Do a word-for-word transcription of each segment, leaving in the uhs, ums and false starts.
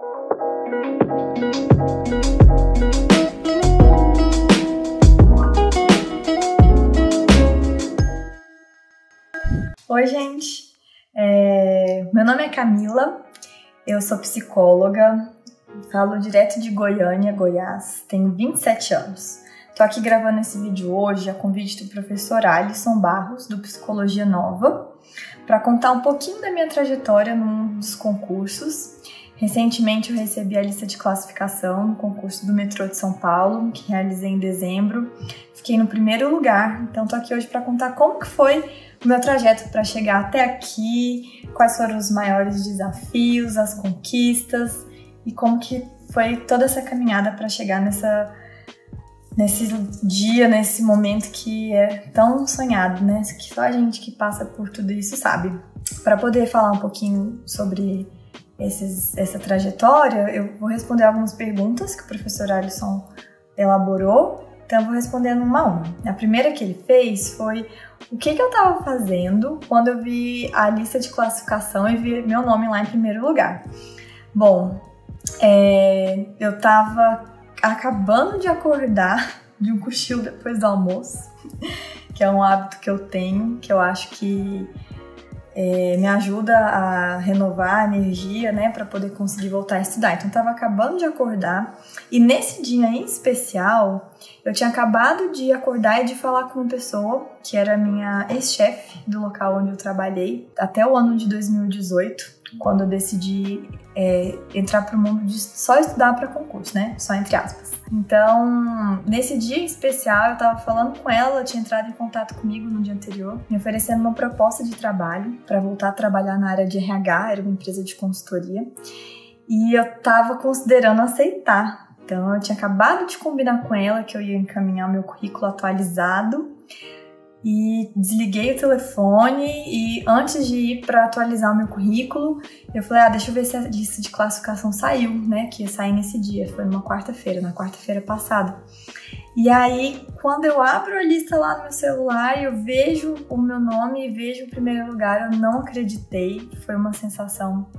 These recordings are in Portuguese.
Oi, gente! É... Meu nome é Camila, eu sou psicóloga, falo direto de Goiânia, Goiás, tenho vinte e sete anos. Tô aqui gravando esse vídeo hoje a convite do professor Alisson Barros, do Psicologia Nova, para contar um pouquinho da minha trajetória num dos concursos. Recentemente eu recebi a lista de classificação no concurso do metrô de São Paulo, que realizei em dezembro. Fiquei no primeiro lugar, então tô aqui hoje para contar como que foi o meu trajeto para chegar até aqui, quais foram os maiores desafios, as conquistas e como que foi toda essa caminhada para chegar nessa, nesse dia, nesse momento que é tão sonhado, né? Que só a gente que passa por tudo isso sabe. Para poder falar um pouquinho sobre esses, essa trajetória, eu vou responder algumas perguntas que o professor Alisson elaborou. Então eu vou respondendo uma a uma. A primeira que ele fez foi o que, que eu estava fazendo quando eu vi a lista de classificação e vi meu nome lá em primeiro lugar. Bom, é, eu estava acabando de acordar de um cochilo depois do almoço, que é um hábito que eu tenho, que eu acho que é, me ajuda a renovar a energia, né, para poder conseguir voltar a estudar. Então eu estava acabando de acordar e nesse dia em especial eu tinha acabado de acordar e de falar com uma pessoa que era minha ex-chefe do local onde eu trabalhei até o ano de dois mil e dezoito, quando eu decidi é, entrar para o mundo de só estudar para concurso, né? Só entre aspas. Então, nesse dia em especial, eu estava falando com ela, ela tinha entrado em contato comigo no dia anterior, me oferecendo uma proposta de trabalho para voltar a trabalhar na área de R H, era uma empresa de consultoria, e eu estava considerando aceitar. Então, eu tinha acabado de combinar com ela que eu ia encaminhar meu currículo atualizado e desliguei o telefone e antes de ir para atualizar o meu currículo, eu falei, ah, deixa eu ver se a lista de classificação saiu, né, que ia sair nesse dia, foi numa quarta-feira, na quarta-feira passada. E aí, quando eu abro a lista lá no meu celular, eu vejo o meu nome e vejo o primeiro lugar, eu não acreditei, foi uma sensação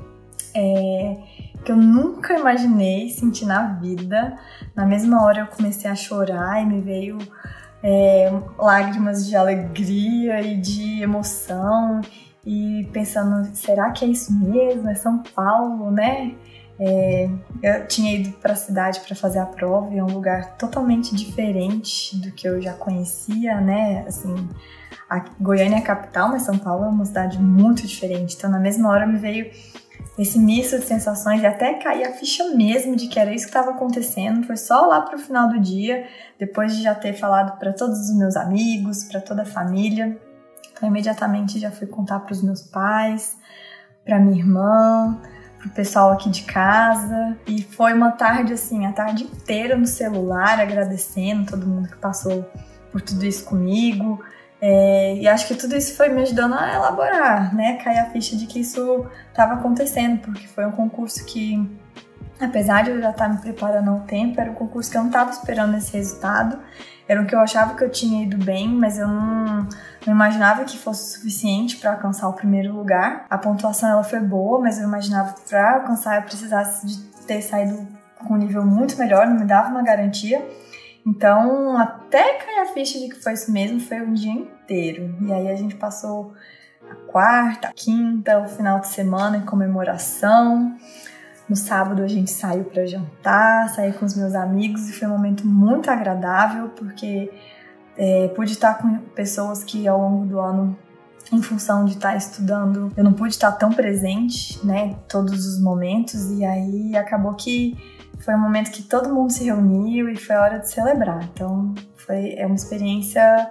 é, que eu nunca imaginei sentir na vida. Na mesma hora eu comecei a chorar e me veio É, lágrimas de alegria e de emoção e pensando, será que é isso mesmo? É São Paulo, né? É, eu tinha ido para a cidade para fazer a prova e é um lugar totalmente diferente do que eu já conhecia, né? Assim, a Goiânia é a capital, mas São Paulo é uma cidade muito diferente. Então, na mesma hora me veio esse misto de sensações e até cair a ficha mesmo de que era isso que estava acontecendo. Foi só lá pro final do dia, depois de já ter falado para todos os meus amigos, para toda a família. Então, imediatamente já fui contar para os meus pais, para minha irmã, pro pessoal aqui de casa. E foi uma tarde assim, a tarde inteira no celular, agradecendo todo mundo que passou por tudo isso comigo. É, e acho que tudo isso foi me ajudando a elaborar, né, cair a ficha de que isso estava acontecendo, porque foi um concurso que, apesar de eu já estar me preparando há um tempo, era um concurso que eu não estava esperando esse resultado, era o que eu achava que eu tinha ido bem, mas eu não, não imaginava que fosse suficiente para alcançar o primeiro lugar. A pontuação ela foi boa, mas eu imaginava que para alcançar eu precisasse de ter saído com um nível muito melhor, não me dava uma garantia. Então, até cair a ficha de que foi isso mesmo, foi um dia inteiro. E aí a gente passou a quarta, a quinta, o final de semana em comemoração. No sábado a gente saiu para jantar, saí com os meus amigos e foi um momento muito agradável, porque é, pude estar com pessoas que ao longo do ano, em função de estar estudando, eu não pude estar tão presente, né, todos os momentos, e aí acabou que foi um momento que todo mundo se reuniu e foi hora de celebrar. Então, foi, é uma experiência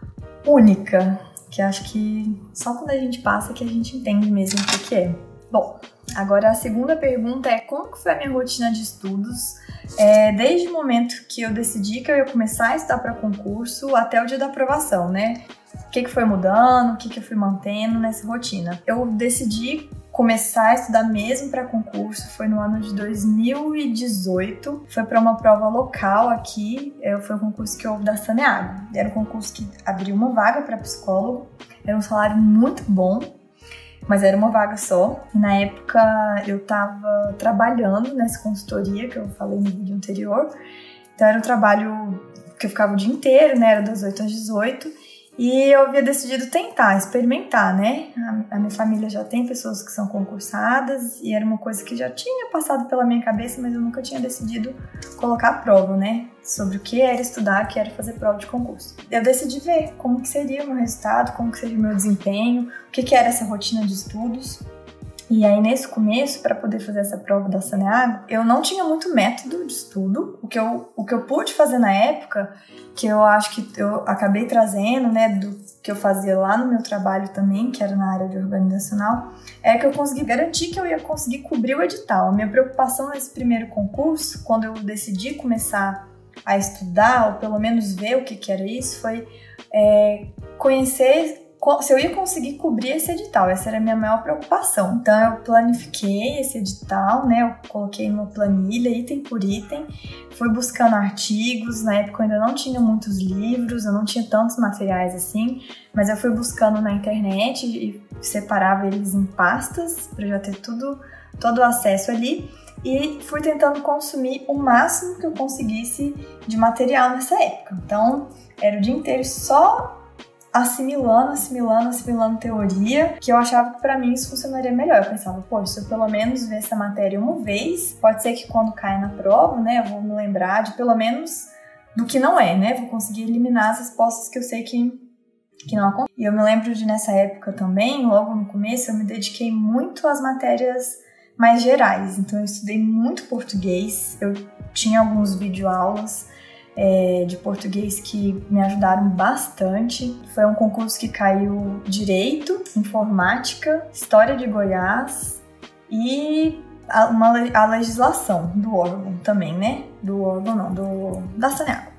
única, que acho que só quando a gente passa que a gente entende mesmo o que, que é. Bom, agora a segunda pergunta é como que foi a minha rotina de estudos é, desde o momento que eu decidi que eu ia começar a estudar para concurso até o dia da aprovação, né? O que, que foi mudando, o que, que eu fui mantendo nessa rotina. Eu decidi começar a estudar mesmo para concurso foi no ano de dois mil e dezoito. Foi para uma prova local aqui, foi um concurso que houve da Saneago. Era um concurso que abriu uma vaga para psicólogo, era um salário muito bom. mas era uma vaga só. E na época eu tava trabalhando nessa consultoria que eu falei no vídeo anterior. Então era um trabalho que eu ficava o dia inteiro, né? Era das oito às dezoito. E eu havia decidido tentar, experimentar, né? A, a minha família já tem pessoas que são concursadas e era uma coisa que já tinha passado pela minha cabeça, mas eu nunca tinha decidido colocar a prova, né? Sobre o que era estudar, o que era fazer prova de concurso. Eu decidi ver como que seria o meu resultado, como que seria o meu desempenho, o que que era essa rotina de estudos. E aí, nesse começo, para poder fazer essa prova da Saneago, eu não tinha muito método de estudo. O que, eu, o que eu pude fazer na época, que eu acho que eu acabei trazendo, né, do que eu fazia lá no meu trabalho também, que era na área de organizacional, é que eu consegui garantir que eu ia conseguir cobrir o edital. A minha preocupação nesse primeiro concurso, quando eu decidi começar a estudar, ou pelo menos ver o que, que era isso, foi é, conhecer se eu ia conseguir cobrir esse edital. Essa era a minha maior preocupação. Então eu planifiquei esse edital, né? Eu coloquei numa planilha, item por item, fui buscando artigos. Na época eu ainda não tinha muitos livros, eu não tinha tantos materiais assim, mas eu fui buscando na internet e separava eles em pastas para já ter tudo, todo o acesso ali. E fui tentando consumir o máximo que eu conseguisse de material nessa época. Então era o dia inteiro só assimilando, assimilando, assimilando teoria, que eu achava que pra mim isso funcionaria melhor. Eu pensava, pô, se eu pelo menos ver essa matéria uma vez, pode ser que quando caia na prova, né, eu vou me lembrar de pelo menos do que não é, né, vou conseguir eliminar as respostas que eu sei que, que não acontecem. E eu me lembro de nessa época também, logo no começo, eu me dediquei muito às matérias mais gerais. Então eu estudei muito português, eu tinha alguns videoaulas É, de português que me ajudaram bastante. Foi um concurso que caiu Direito, Informática, História de Goiás e a, uma, a legislação do órgão também, né? Do órgão não, do, da Saneago.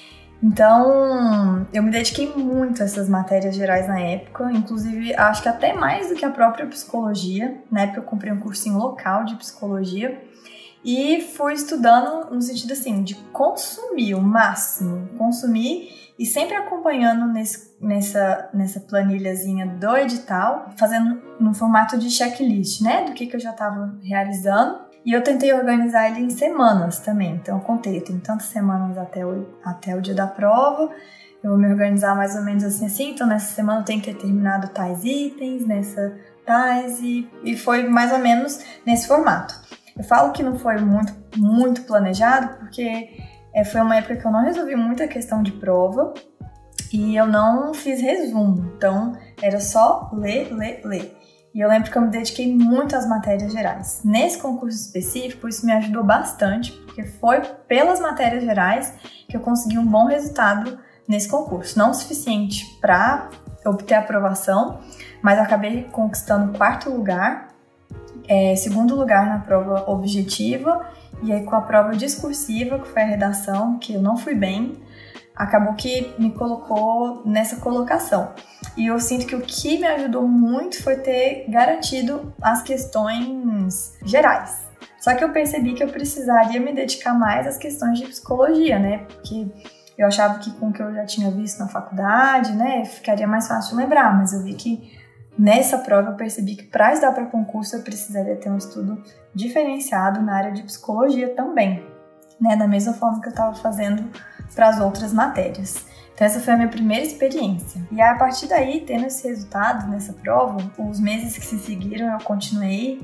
Então, eu me dediquei muito a essas matérias gerais na época, inclusive acho que até mais do que a própria psicologia. Na época eu comprei um cursinho local de psicologia e fui estudando no sentido assim, de consumir o máximo, consumir e sempre acompanhando nesse, nessa, nessa planilhazinha do edital, fazendo no formato de checklist, né, do que, que eu já estava realizando. E eu tentei organizar ele em semanas também, então eu contei, eu tenho tantas semanas até o, até o dia da prova, eu vou me organizar mais ou menos assim, assim, então nessa semana eu tenho que ter terminado tais itens, nessa tais, e, e foi mais ou menos nesse formato. Eu falo que não foi muito, muito planejado porque é, foi uma época que eu não resolvi muita questão de prova e eu não fiz resumo, então era só ler, ler, ler. E eu lembro que eu me dediquei muito às matérias gerais. Nesse concurso específico, isso me ajudou bastante, porque foi pelas matérias gerais que eu consegui um bom resultado nesse concurso. Não o suficiente para obter aprovação, mas acabei conquistando o quarto lugar. É, segundo lugar na prova objetiva e aí com a prova discursiva, que foi a redação, que eu não fui bem, acabou que me colocou nessa colocação. E eu sinto que o que me ajudou muito foi ter garantido as questões gerais. Só que eu percebi que eu precisaria me dedicar mais às questões de psicologia, né? Porque eu achava que com o que eu já tinha visto na faculdade, né, ficaria mais fácil de lembrar, mas eu vi que nessa prova eu percebi que para estudar para concurso eu precisaria ter um estudo diferenciado na área de psicologia também, né? Da mesma forma que eu estava fazendo para as outras matérias. Então essa foi a minha primeira experiência. E a partir daí, tendo esse resultado nessa prova, os meses que se seguiram eu continuei.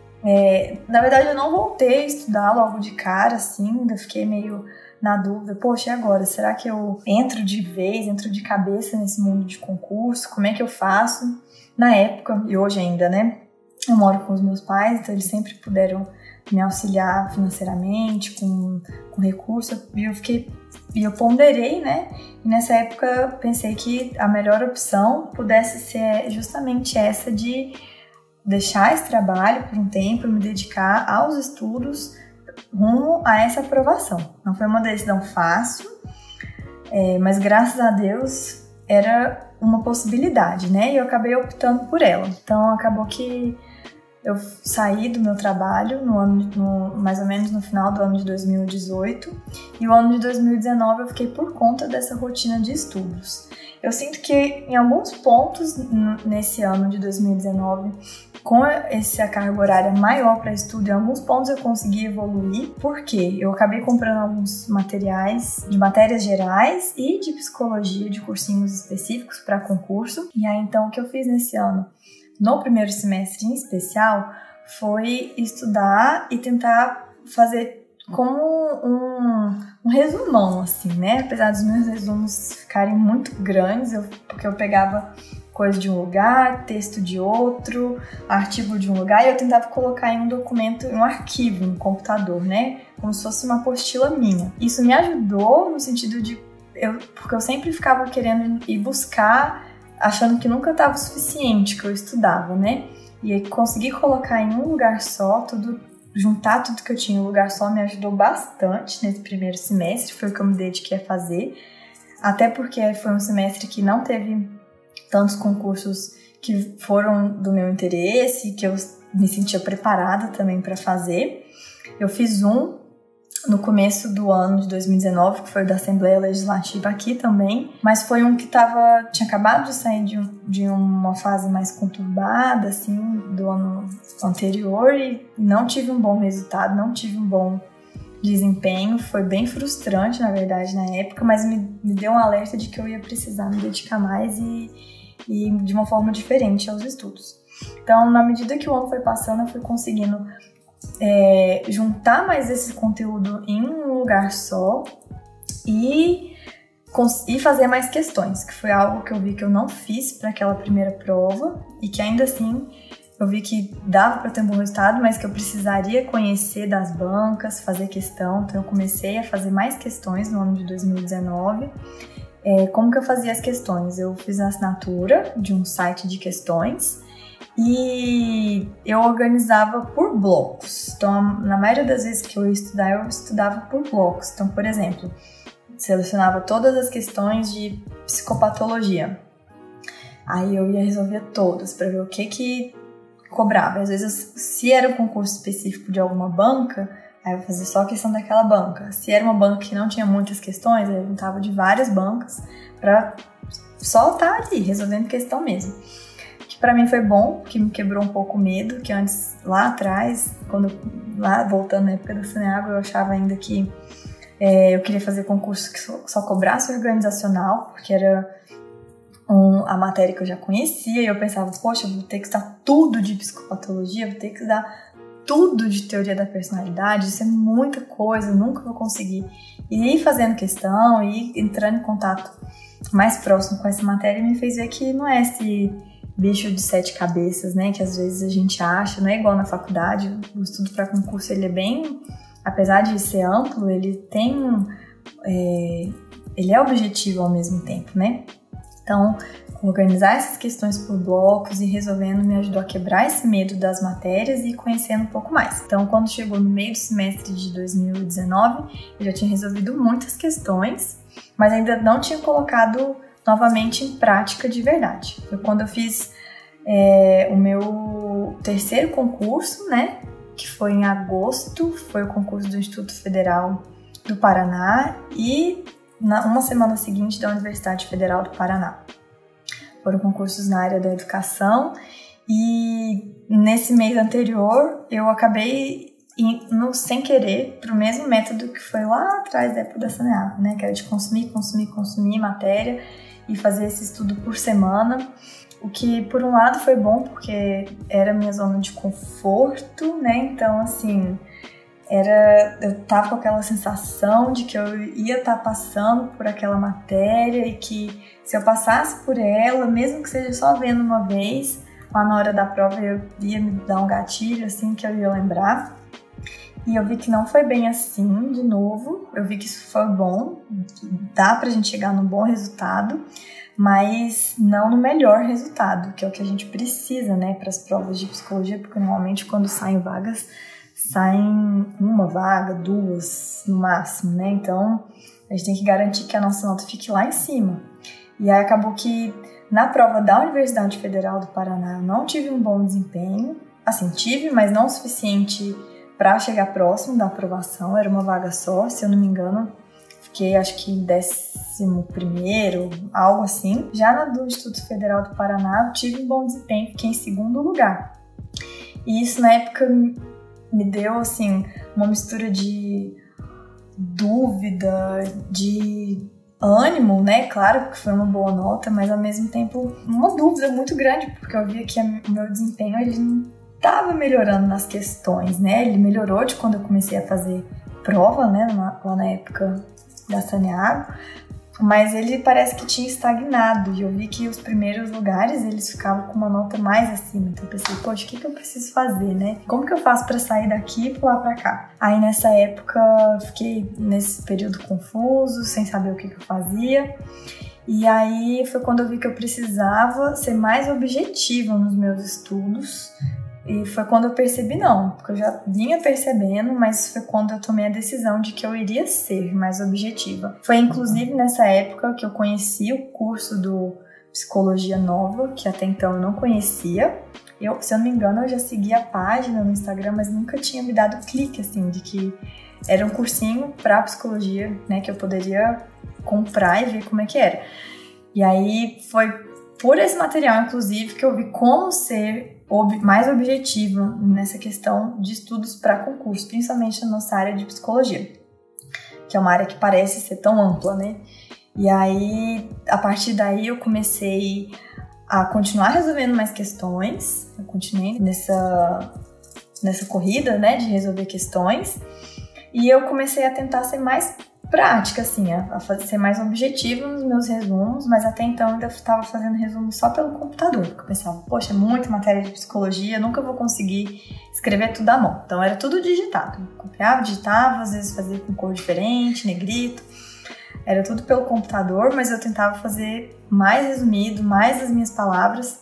É, na verdade eu não voltei a estudar logo de cara, assim, ainda fiquei meio na dúvida, poxa, e agora? Será que eu entro de vez, entro de cabeça nesse mundo de concurso? Como é que eu faço? Na época, e hoje ainda, né, eu moro com os meus pais, então eles sempre puderam me auxiliar financeiramente, com, com recurso, e eu fiquei, e eu ponderei, né, e nessa época pensei que a melhor opção pudesse ser justamente essa de deixar esse trabalho por um tempo e me dedicar aos estudos rumo a essa aprovação. Não foi uma decisão fácil, é, mas graças a Deus era uma possibilidade, né? E eu acabei optando por ela. Então acabou que eu saí do meu trabalho no ano, no, mais ou menos no final do ano de dois mil e dezoito, e o ano de dois mil e dezenove eu fiquei por conta dessa rotina de estudos. eu sinto que em alguns pontos nesse ano de dois mil e dezenove, com essa carga horária maior para estudo, em alguns pontos eu consegui evoluir, porque eu acabei comprando alguns materiais de matérias gerais e de psicologia, de cursinhos específicos para concurso. E aí então o que eu fiz nesse ano, no primeiro semestre em especial, foi estudar e tentar fazer como um, um resumão, assim, né? Apesar dos meus resumos ficarem muito grandes, eu, porque eu pegava coisa de um lugar, texto de outro, artigo de um lugar, e eu tentava colocar em um documento, em um arquivo, no computador, né? Como se fosse uma apostila minha. Isso me ajudou no sentido de... Eu, porque eu sempre ficava querendo ir buscar, achando que nunca estava o suficiente que eu estudava, né? E aí conseguir colocar em um lugar só, tudo, juntar tudo que eu tinha em um lugar só me ajudou bastante nesse primeiro semestre, foi o que eu me dediquei a fazer. Até porque foi um semestre que não teve tantos concursos que foram do meu interesse, que eu me sentia preparada também para fazer. Eu fiz um no começo do ano de dois mil e dezenove, que foi da Assembleia Legislativa aqui também, mas foi um que tava, tinha acabado de sair de, um, de uma fase mais conturbada, assim, do ano anterior, e não tive um bom resultado, não tive um bom desempenho, foi bem frustrante, na verdade, na época, mas me, me deu um alerta de que eu ia precisar me dedicar mais e, e de uma forma diferente aos estudos. Então, na medida que o ano foi passando, eu fui conseguindo É, juntar mais esse conteúdo em um lugar só e, e fazer mais questões, que foi algo que eu vi que eu não fiz para aquela primeira prova e que ainda assim eu vi que dava para ter um bom resultado, mas que eu precisaria conhecer das bancas, fazer questão. Então eu comecei a fazer mais questões no ano de dois mil e dezenove. É, como que eu fazia as questões? Eu fiz a assinatura de um site de questões e eu organizava por blocos. Então, na maioria das vezes que eu ia estudar, eu estudava por blocos. Então, por exemplo, selecionava todas as questões de psicopatologia. Aí eu ia resolver todas para ver o que que cobrava. Às vezes, se era um concurso específico de alguma banca, aí eu fazia só a questão daquela banca. Se era uma banca que não tinha muitas questões, eu juntava de várias bancas para só estar ali, resolvendo questão mesmo. Para mim foi bom, que me quebrou um pouco o medo, que antes, lá atrás, quando lá voltando na época da Saneago, eu achava ainda que é, eu queria fazer concurso que só, só cobrasse organizacional, porque era um, a matéria que eu já conhecia, e eu pensava, poxa, eu vou ter que estudar tudo de psicopatologia, vou ter que estudar tudo de teoria da personalidade, isso é muita coisa, eu nunca vou conseguir. E ir fazendo questão, e ir entrando em contato mais próximo com essa matéria, me fez ver que não é esse bicho de sete cabeças, né, que às vezes a gente acha, não é igual na faculdade. O estudo para concurso, ele é bem, apesar de ser amplo, ele tem, é, ele é objetivo ao mesmo tempo, né? Então, organizar essas questões por blocos e resolvendo me ajudou a quebrar esse medo das matérias e conhecendo um pouco mais. Então, quando chegou no meio do semestre de dois mil e dezenove, eu já tinha resolvido muitas questões, mas ainda não tinha colocado novamente em prática de verdade. Foi quando eu fiz é, o meu terceiro concurso, né, que foi em agosto, foi o concurso do Instituto Federal do Paraná e na uma semana seguinte da Universidade Federal do Paraná. Foram concursos na área da educação e nesse mês anterior eu acabei indo sem querer para o mesmo método que foi lá atrás da época da Saneago, né, que era de consumir, consumir, consumir matéria e fazer esse estudo por semana, o que por um lado foi bom porque era minha zona de conforto, né? Então assim, era, eu tava com aquela sensação de que eu ia estar tá passando por aquela matéria e que se eu passasse por ela, mesmo que seja só vendo uma vez, lá na hora da prova eu ia me dar um gatilho assim que eu ia lembrar. E eu vi que não foi bem assim, de novo. Eu vi que isso foi bom, dá pra gente chegar num bom resultado, mas não no melhor resultado, que é o que a gente precisa, né, para as provas de psicologia, porque normalmente quando saem vagas, saem uma vaga, duas no máximo, né? Então a gente tem que garantir que a nossa nota fique lá em cima. E aí acabou que na prova da Universidade Federal do Paraná eu não tive um bom desempenho, assim, tive, mas não o suficiente para chegar próximo da aprovação, era uma vaga só, se eu não me engano, fiquei acho que em décimo primeiro, algo assim. Já na do Instituto Federal do Paraná eu tive um bom desempenho, fiquei em segundo lugar. E isso na época me deu assim uma mistura de dúvida, de ânimo, né? Claro que foi uma boa nota, mas ao mesmo tempo uma dúvida muito grande, porque eu via que o meu desempenho ele não estava melhorando nas questões, né? Ele melhorou de quando eu comecei a fazer prova, né? Lá na época da Saneago, mas ele parece que tinha estagnado, e eu vi que os primeiros lugares eles ficavam com uma nota mais acima. Então eu pensei, poxa, o que, que eu preciso fazer, né? Como que eu faço para sair daqui e pular para cá? Aí nessa época fiquei nesse período confuso, sem saber o que, que eu fazia. E aí foi quando eu vi que eu precisava ser mais objetiva nos meus estudos. E foi quando eu percebi, não, porque eu já vinha percebendo, mas foi quando eu tomei a decisão de que eu iria ser mais objetiva. Foi inclusive nessa época que eu conheci o curso do Psicologia Nova, que até então eu não conhecia. Eu, se eu não me engano, eu já seguia a página no Instagram, mas nunca tinha me dado clique, assim, de que era um cursinho para psicologia, né, que eu poderia comprar e ver como é que era. E aí foi por esse material, inclusive, que eu vi como ser ob- mais objetiva nessa questão de estudos para concurso, principalmente na nossa área de psicologia, que é uma área que parece ser tão ampla, né? E aí, a partir daí, eu comecei a continuar resolvendo mais questões, eu continuei nessa, nessa corrida, né, de resolver questões, e eu comecei a tentar ser mais prática, assim, a fazer, ser mais objetiva nos meus resumos, mas até então eu ainda estava fazendo resumo só pelo computador, porque eu pensava, poxa, é muita matéria de psicologia, nunca vou conseguir escrever tudo à mão. Então era tudo digitado, copiava, digitava, às vezes fazia com cor diferente, negrito, era tudo pelo computador, mas eu tentava fazer mais resumido, mais as minhas palavras,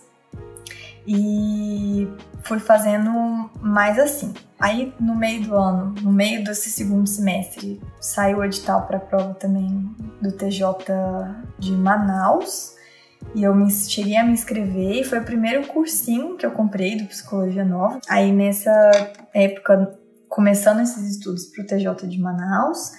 e fui fazendo mais assim. Aí, no meio do ano, no meio desse segundo semestre, saiu o edital para a prova também do T J de Manaus, e eu me, cheguei a me inscrever, e foi o primeiro cursinho que eu comprei do Psicologia Nova. Aí, nessa época, começando esses estudos para o T J de Manaus,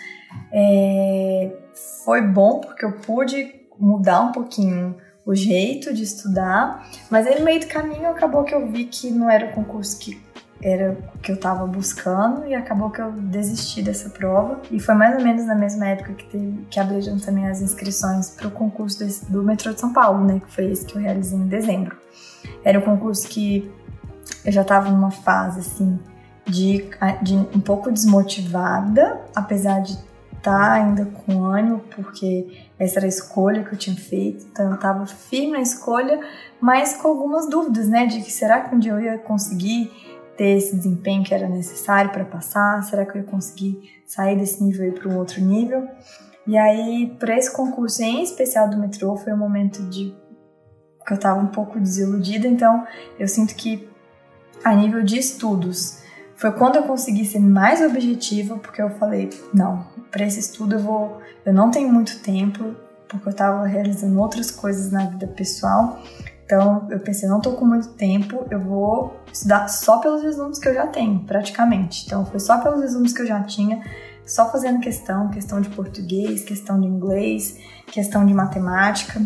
é, foi bom porque eu pude mudar um pouquinho o jeito de estudar, mas aí no meio do caminho acabou que eu vi que não era o concurso que era o que eu estava buscando, e acabou que eu desisti dessa prova. E foi mais ou menos na mesma época que, teve, que abriram também as inscrições para o concurso desse, do metrô de São Paulo, né, que foi esse que eu realizei em dezembro. Era um concurso que eu já estava numa fase assim de, de um pouco desmotivada, apesar de estar ainda com ânimo, porque essa era a escolha que eu tinha feito, então eu estava firme na escolha, mas com algumas dúvidas, né, de que será que um dia eu ia conseguir ter esse desempenho que era necessário para passar, será que eu ia conseguir sair desse nível e ir para um outro nível? E aí, para esse concurso em especial do metrô, foi um momento de que eu estava um pouco desiludida, então eu sinto que a nível de estudos, foi quando eu consegui ser mais objetiva, porque eu falei, não, para esse estudo eu vou, eu não tenho muito tempo, porque eu estava realizando outras coisas na vida pessoal, então eu pensei, não estou com muito tempo, eu vou estudar só pelos resumos que eu já tenho, praticamente. Então foi só pelos resumos que eu já tinha, só fazendo questão, questão de português, questão de inglês, questão de matemática.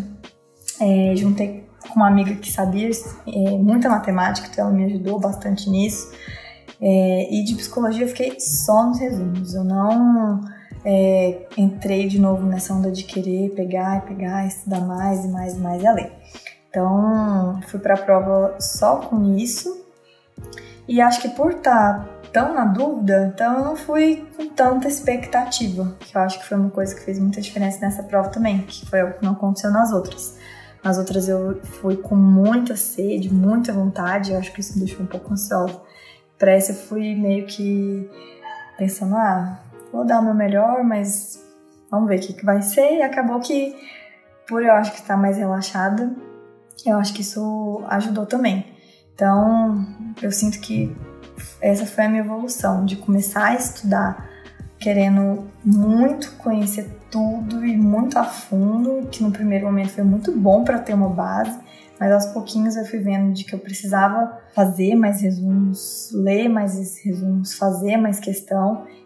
É, juntei com uma amiga que sabia é, muita matemática, então ela me ajudou bastante nisso. É, e de psicologia eu fiquei só nos resumos, eu não é, entrei de novo nessa onda de querer pegar e pegar, estudar mais e mais e mais e além. Então fui para a prova só com isso, e acho que por estar tão na dúvida, então eu não fui com tanta expectativa, que eu acho que foi uma coisa que fez muita diferença nessa prova também, que foi algo que não aconteceu nas outras. Nas outras eu fui com muita sede, muita vontade, eu acho que isso me deixou um pouco ansiosa. Para essa eu fui meio que pensando, ah, vou dar o meu melhor, mas vamos ver o que, que vai ser. E acabou que, por eu acho que estar mais relaxada, eu acho que isso ajudou também. Então, eu sinto que essa foi a minha evolução, de começar a estudar querendo muito conhecer tudo e muito a fundo, que no primeiro momento foi muito bom para ter uma base, mas aos pouquinhos eu fui vendo de que eu precisava fazer mais resumos, ler mais esses resumos, fazer mais questão,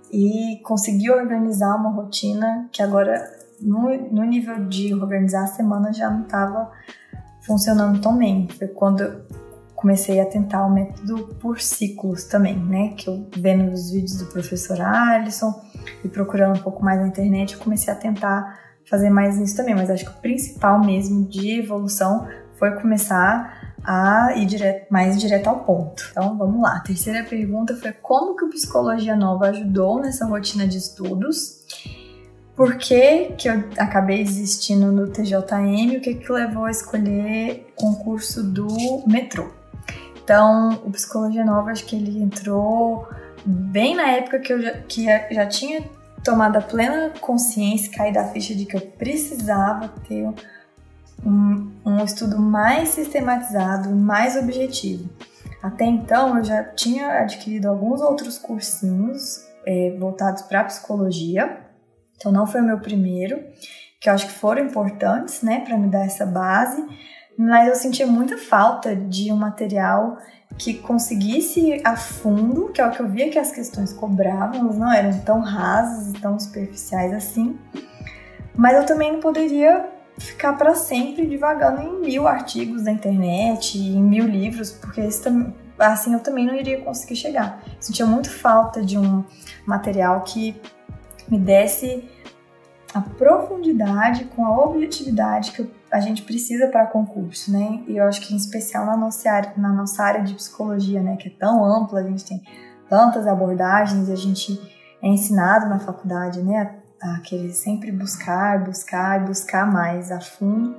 e consegui organizar uma rotina que agora, no, no nível de organizar a semana, já não estava funcionando tão bem. Foi quando eu comecei a tentar o método por ciclos também, né? Que eu vendo os vídeos do professor Alisson e procurando um pouco mais na internet, eu comecei a tentar fazer mais isso também. Mas acho que o principal mesmo de evolução foi começar a ir direto, mais direto ao ponto. Então vamos lá. A terceira pergunta foi como que o Psicologia Nova ajudou nessa rotina de estudos? Por que que eu acabei desistindo do T J M? O que que levou a escolher o concurso do metrô? Então, o Psicologia Nova, acho que ele entrou bem na época que eu já, que já tinha tomado a plena consciência, caído a ficha de que eu precisava ter um, um estudo mais sistematizado, mais objetivo. Até então, eu já tinha adquirido alguns outros cursinhos é, voltados para psicologia. Então, não foi o meu primeiro, que eu acho que foram importantes, né, para me dar essa base, mas eu sentia muita falta de um material que conseguisse a fundo, que é o que eu via que as questões cobravam, elas não eram tão rasas e tão superficiais assim, mas eu também não poderia ficar para sempre divagando em mil artigos da internet, em mil livros, porque isso, assim eu também não iria conseguir chegar. Eu sentia muito falta de um material que me desse a profundidade com a objetividade que a gente precisa para concurso, né? E eu acho que em especial na nossa área, na nossa área de psicologia, né? Que é tão ampla, a gente tem tantas abordagens e a gente é ensinado na faculdade, né? A, a querer sempre buscar, buscar e buscar mais a fundo.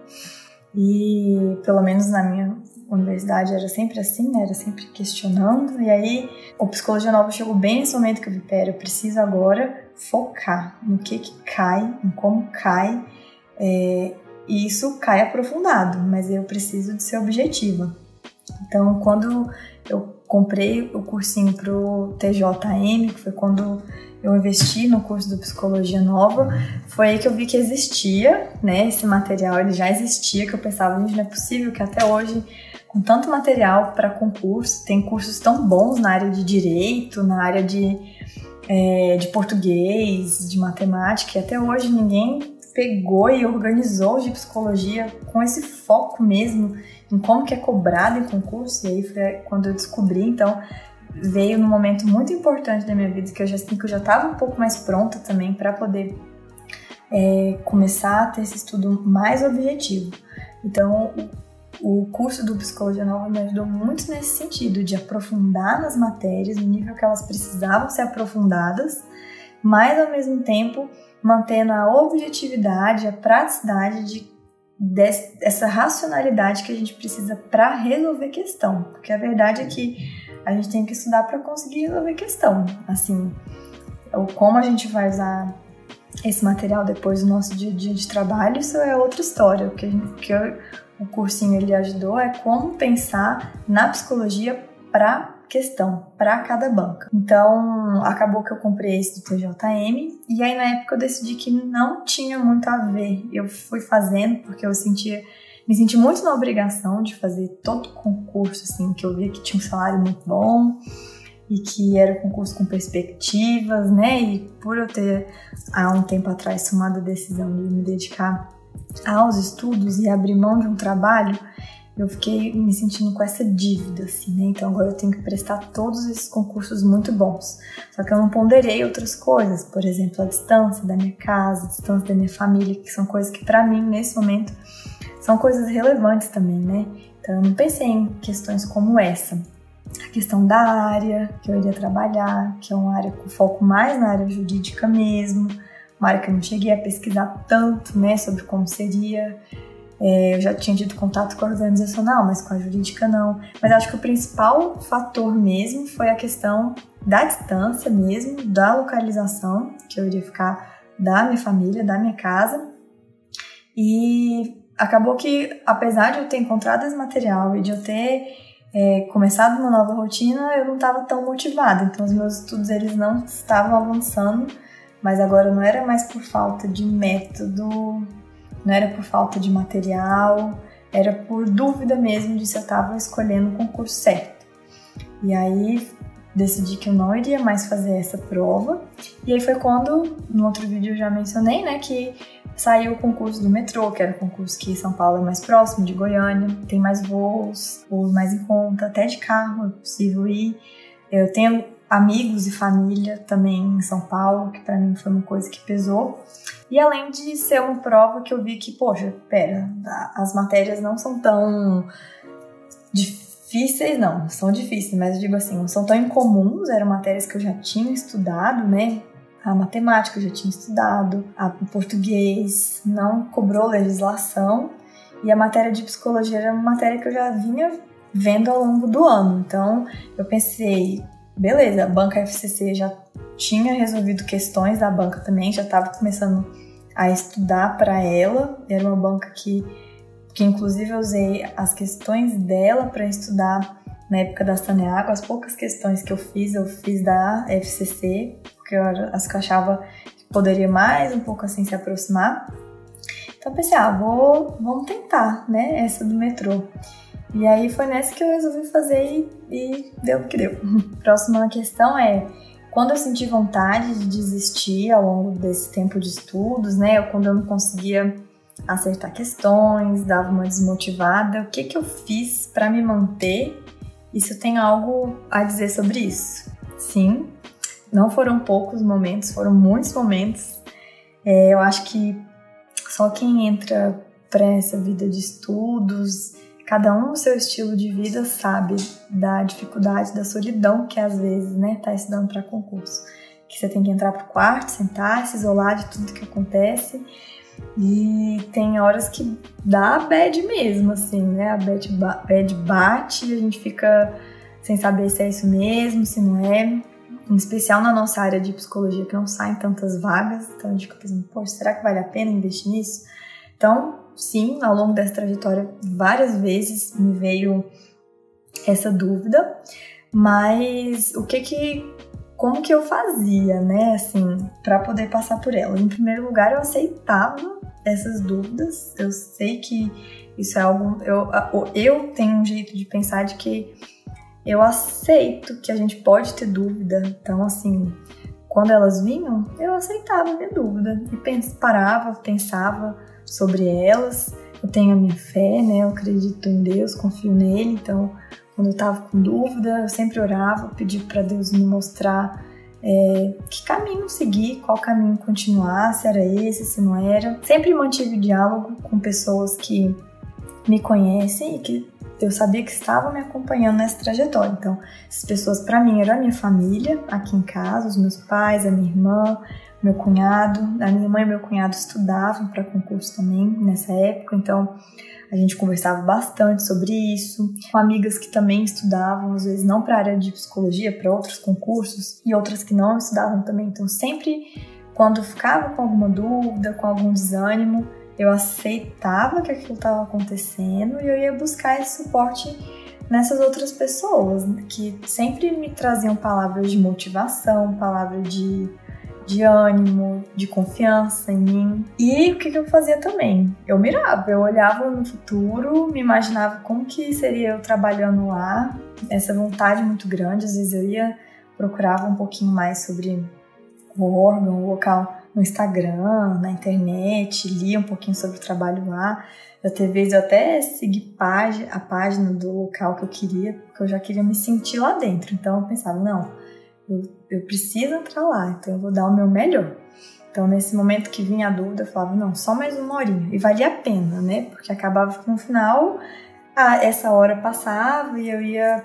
E pelo menos na minha universidade era sempre assim, né? Era sempre questionando. E aí o Psicologia Nova chegou bem nesse momento que eu vi, pera, eu preciso agora focar no que que cai, em como cai, é, e isso cai aprofundado, mas eu preciso de ser objetiva. Então, quando eu comprei o cursinho pro T J M, que foi quando eu investi no curso do Psicologia Nova, foi aí que eu vi que existia, né, esse material, ele já existia, que eu pensava, gente, não é possível que até hoje, com tanto material para concurso, tem cursos tão bons na área de direito, na área de É, de português, de matemática, e até hoje ninguém pegou e organizou de psicologia com esse foco mesmo em como que é cobrado em concurso. E aí foi quando eu descobri, então veio num momento muito importante da minha vida, que eu já que eu já estava um pouco mais pronta também para poder é, começar a ter esse estudo mais objetivo. Então o curso do Psicologia Nova me ajudou muito nesse sentido, de aprofundar nas matérias, no nível que elas precisavam ser aprofundadas, mas ao mesmo tempo mantendo a objetividade, a praticidade de, de, dessa racionalidade que a gente precisa para resolver questão. Porque a verdade é que a gente tem que estudar para conseguir resolver questão. Assim, como a gente vai usar esse material depois do nosso dia a dia de trabalho, isso é outra história. O que, a gente, o que eu, o cursinho ele ajudou é como pensar na psicologia para questão, para cada banca. Então, acabou que eu comprei esse do T J M e aí na época eu decidi que não tinha muito a ver. Eu fui fazendo porque eu sentia, me senti muito na obrigação de fazer todo concurso, assim, que eu via que tinha um salário muito bom e que era um concurso com perspectivas, né? E por eu ter, há um tempo atrás, tomado a decisão de me dedicar aos estudos e abrir mão de um trabalho, eu fiquei me sentindo com essa dívida, assim, né? Então agora eu tenho que prestar todos esses concursos muito bons. Só que eu não ponderei outras coisas, por exemplo, a distância da minha casa, a distância da minha família, que são coisas que pra mim, nesse momento, são coisas relevantes também, né? Então eu não pensei em questões como essa. A questão da área que eu iria trabalhar, que é uma área com foco mais na área jurídica mesmo, uma área que eu não cheguei a pesquisar tanto, né, sobre como seria. É, eu já tinha tido contato com a organizacional, mas com a jurídica não. Mas acho que o principal fator mesmo foi a questão da distância mesmo, da localização, que eu iria ficar da minha família, da minha casa. E acabou que, apesar de eu ter encontrado esse material e de eu ter é, começado uma nova rotina, eu não estava tão motivada. Então os meus estudos eles não estavam avançando, mas agora não era mais por falta de método, não era por falta de material, era por dúvida mesmo de se eu estava escolhendo o concurso certo. E aí decidi que eu não iria mais fazer essa prova. E aí foi quando, no outro vídeo eu já mencionei, né, que saiu o concurso do metrô, que era o concurso que São Paulo é mais próximo de Goiânia, tem mais voos, voos mais em conta, até de carro é possível ir. Eu tenho amigos e família também em São Paulo, que pra mim foi uma coisa que pesou. E além de ser uma prova que eu vi que, poxa, pera, as matérias não são tão difíceis, não, são difíceis, mas eu digo assim, não são tão incomuns, eram matérias que eu já tinha estudado, né? A matemática eu já tinha estudado, a, o português não cobrou legislação, e a matéria de psicologia era uma matéria que eu já vinha vendo ao longo do ano. Então eu pensei, beleza, a banca F C C já tinha resolvido questões da banca também, já estava começando a estudar para ela. Era uma banca que, que inclusive eu usei as questões dela para estudar na época da Saneago. As poucas questões que eu fiz, eu fiz da F C C, porque eu, as que eu achava que poderia mais um pouco assim se aproximar. Então eu pensei, ah, vou, vamos tentar, né, essa do metrô. E aí foi nessa que eu resolvi fazer e, e deu o que deu. Próxima questão é, quando eu senti vontade de desistir ao longo desse tempo de estudos, né, ou quando eu não conseguia acertar questões, dava uma desmotivada, o que que eu fiz para me manter? E se eu tenho algo a dizer sobre isso? Sim, não foram poucos momentos, foram muitos momentos. É, eu acho que só quem entra para essa vida de estudos, cada um no seu estilo de vida, sabe da dificuldade, da solidão que às vezes, né, tá estudando para concurso. Que você tem que entrar pro quarto, sentar, se isolar de tudo que acontece. E tem horas que dá a bad mesmo, assim, né? A bad, bad bate e a gente fica sem saber se é isso mesmo, se não é. Em especial na nossa área de psicologia, que não saem tantas vagas. Então a gente fica pensando, poxa, será que vale a pena investir nisso? Então, sim, ao longo dessa trajetória, várias vezes me veio essa dúvida, mas o que que, como que eu fazia, né, assim, para poder passar por ela? Em primeiro lugar, eu aceitava essas dúvidas, eu sei que isso é algo, eu, eu tenho um jeito de pensar de que eu aceito que a gente pode ter dúvida, então, assim, quando elas vinham, eu aceitava a minha dúvida e pens, parava, pensava sobre elas. Eu tenho a minha fé, né? Eu acredito em Deus, confio nele. Então, quando eu tava com dúvida, eu sempre orava, pedi para Deus me mostrar é, que caminho seguir, qual caminho continuar, se era esse, se não era. Sempre mantive diálogo com pessoas que me conhecem e que eu sabia que estavam me acompanhando nessa trajetória. Então, essas pessoas para mim eram a minha família, aqui em casa, os meus pais, a minha irmã, meu cunhado. A minha mãe e meu cunhado estudavam para concurso também nessa época, então a gente conversava bastante sobre isso, com amigas que também estudavam, às vezes não para a área de psicologia, para outros concursos, e outras que não estudavam também. Então sempre, quando eu ficava com alguma dúvida, com algum desânimo, eu aceitava que aquilo estava acontecendo e eu ia buscar esse suporte nessas outras pessoas, que sempre me traziam palavras de motivação, palavras de, de ânimo, de confiança em mim. E o que, que eu fazia também? Eu mirava, eu olhava no futuro, me imaginava como que seria eu trabalhando lá, essa vontade muito grande. Às vezes eu ia, procurava um pouquinho mais sobre o órgão, o local no Instagram, na internet, lia um pouquinho sobre o trabalho lá. Até vezes eu até segui página, a página do local que eu queria, porque eu já queria me sentir lá dentro. Então eu pensava, não, eu, eu preciso entrar lá, então eu vou dar o meu melhor. Então nesse momento que vinha a dúvida, eu falava, não, só mais uma horinha. E valia a pena, né? Porque acabava que no final, ah, essa hora passava e eu ia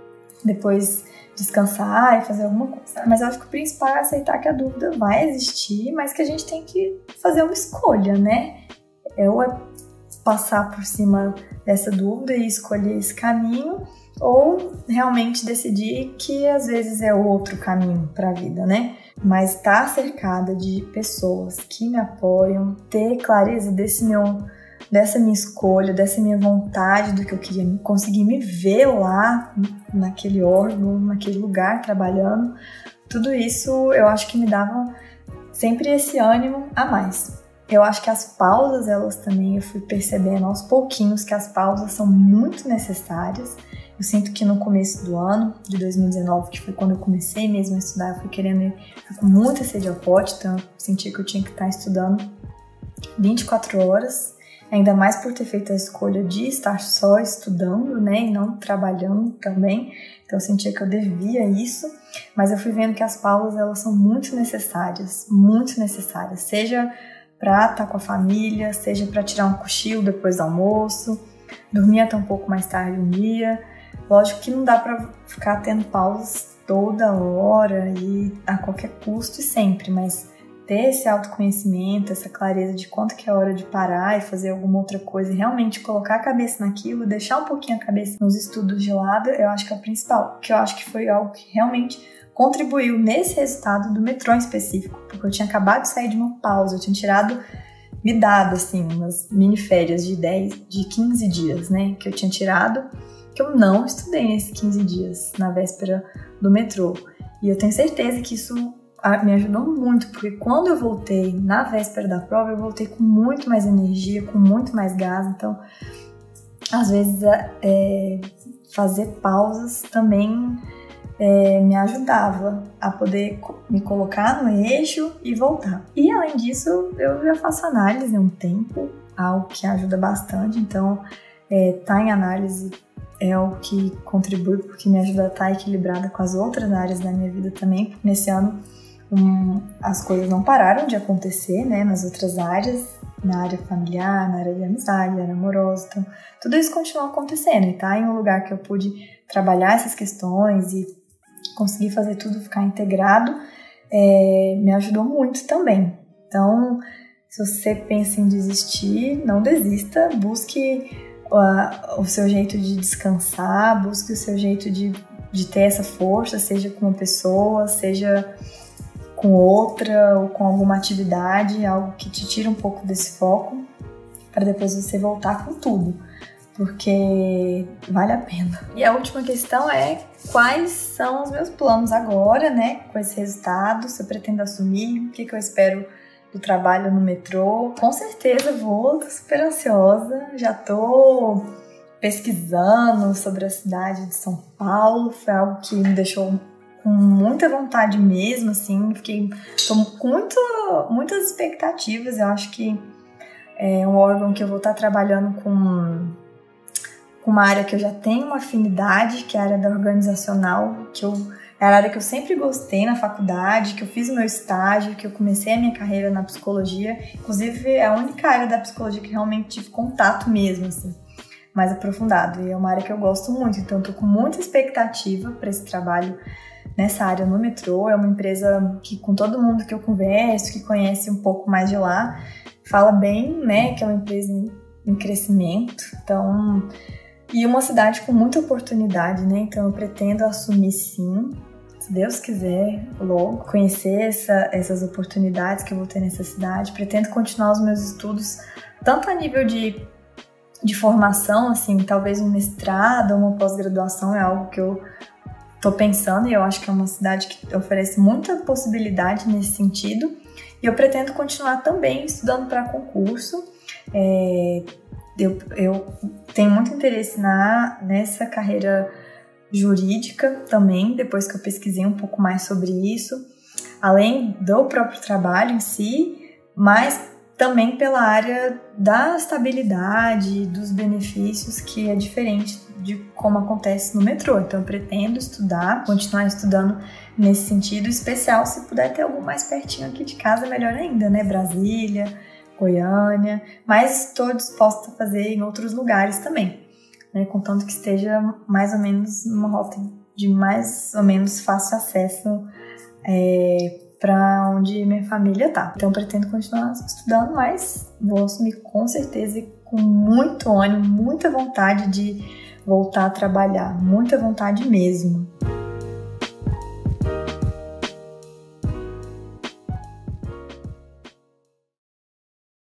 depois descansar e fazer alguma coisa. Mas eu acho que o principal é aceitar que a dúvida vai existir, mas que a gente tem que fazer uma escolha, né? Ou é passar por cima dessa dúvida e escolher esse caminho, ou realmente decidir que às vezes é outro caminho para a vida, né? Mas estar cercada de pessoas que me apoiam, ter clareza desse meu, dessa minha escolha, dessa minha vontade do que eu queria, conseguir me ver lá naquele órgão, naquele lugar trabalhando, tudo isso eu acho que me dava sempre esse ânimo a mais. Eu acho que as pausas, elas também, eu fui percebendo aos pouquinhos que as pausas são muito necessárias. Eu sinto que no começo do ano, de dois mil e dezenove, que foi quando eu comecei mesmo a estudar, eu fui querendo ir com muita sede ao pote, então eu senti que eu tinha que estar estudando vinte e quatro horas, ainda mais por ter feito a escolha de estar só estudando, né, e não trabalhando também. Então eu sentia que eu devia isso, mas eu fui vendo que as pausas, elas são muito necessárias, muito necessárias, seja para estar com a família, seja para tirar um cochilo depois do almoço, dormir até um pouco mais tarde um dia. Lógico que não dá para ficar tendo pausas toda hora e a qualquer custo e sempre, mas ter esse autoconhecimento, essa clareza de quanto que é hora de parar e fazer alguma outra coisa e realmente colocar a cabeça naquilo, deixar um pouquinho a cabeça nos estudos de lado, eu acho que é o principal, que eu acho que foi algo que realmente contribuiu nesse resultado do metrô em específico, porque eu tinha acabado de sair de uma pausa, eu tinha tirado, me dado assim, umas mini férias de dez, de quinze dias, né, que eu tinha tirado, que eu não estudei nesses quinze dias, na véspera do metrô, e eu tenho certeza que isso me ajudou muito, porque quando eu voltei na véspera da prova, eu voltei com muito mais energia, com muito mais gás. Então, às vezes, é, fazer pausas também é, me ajudava a poder me colocar no eixo e voltar. E, além disso, eu já faço análise há um tempo, algo que ajuda bastante. Então, é, tá em análise é o que contribui, porque me ajuda a estar equilibrada com as outras áreas da minha vida também. Porque nesse ano, Um, as coisas não pararam de acontecer, né, nas outras áreas, na área familiar, na área de amizade, na área amorosa, então tudo isso continua acontecendo e tá em um lugar que eu pude trabalhar essas questões e conseguir fazer tudo ficar integrado, é, me ajudou muito também. Então, se você pensa em desistir, não desista, busque uh, o seu jeito de descansar, busque o seu jeito de, de ter essa força, seja com uma pessoa, seja com outra ou com alguma atividade, algo que te tira um pouco desse foco, para depois você voltar com tudo, porque vale a pena. E a última questão é quais são os meus planos agora, né, com esse resultado, se eu pretendo assumir, o que, que eu espero do trabalho no metrô. Com certeza vou, tô super ansiosa, já tô pesquisando sobre a cidade de São Paulo, foi algo que me deixou com muita vontade mesmo, assim, fiquei tô com muito, muitas expectativas. Eu acho que é um órgão que eu vou estar trabalhando com, com uma área que eu já tenho uma afinidade, que é a área da organizacional, que eu, é a área que eu sempre gostei na faculdade, que eu fiz o meu estágio, que eu comecei a minha carreira na psicologia, inclusive é a única área da psicologia que realmente tive contato mesmo, assim, mais aprofundado, e é uma área que eu gosto muito, então eu tô com muita expectativa para esse trabalho nessa área no metrô. É uma empresa que, com todo mundo que eu converso, que conhece um pouco mais de lá, fala bem, né, que é uma empresa em, em crescimento, então, e uma cidade com muita oportunidade, né, então eu pretendo assumir sim, se Deus quiser, logo, conhecer essa, essas oportunidades que eu vou ter nessa cidade, pretendo continuar os meus estudos, tanto a nível de, de formação, assim, talvez um mestrado ou uma pós-graduação é algo que eu tô pensando, e eu acho que é uma cidade que oferece muita possibilidade nesse sentido, e eu pretendo continuar também estudando para concurso. É, eu, eu tenho muito interesse na, nessa carreira jurídica também, depois que eu pesquisei um pouco mais sobre isso, além do próprio trabalho em si, mas também pela área da estabilidade, dos benefícios, que é diferente de como acontece no metrô. Então eu pretendo estudar, continuar estudando nesse sentido, especial se puder ter algo mais pertinho aqui de casa, melhor ainda, né? Brasília, Goiânia, mas estou disposta a fazer em outros lugares também, né? Contanto que esteja mais ou menos numa rota de mais ou menos fácil acesso é, para onde minha família tá. Então eu pretendo continuar estudando, mas vou assumir com certeza e com muito ânimo, muita vontade de voltar a trabalhar, muita vontade mesmo.